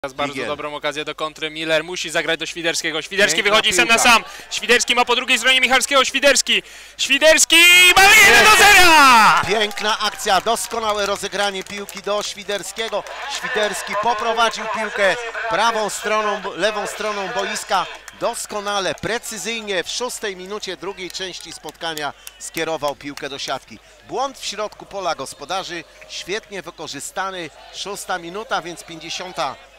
Teraz bardzo Figiel. dobrą okazję do kontry. Miller musi zagrać do Świderskiego. Świderski Piękna wychodzi sam na piłka. sam. Świderski ma po drugiej stronie Michalskiego. Świderski ma 1-0! Piękna akcja, doskonałe rozegranie piłki do Świderskiego. Świderski poprowadził piłkę prawą stroną, lewą stroną boiska. Doskonale, precyzyjnie w 6 minucie drugiej części spotkania skierował piłkę do siatki. Błąd w środku pola gospodarzy, świetnie wykorzystany. 6 minuta, więc 50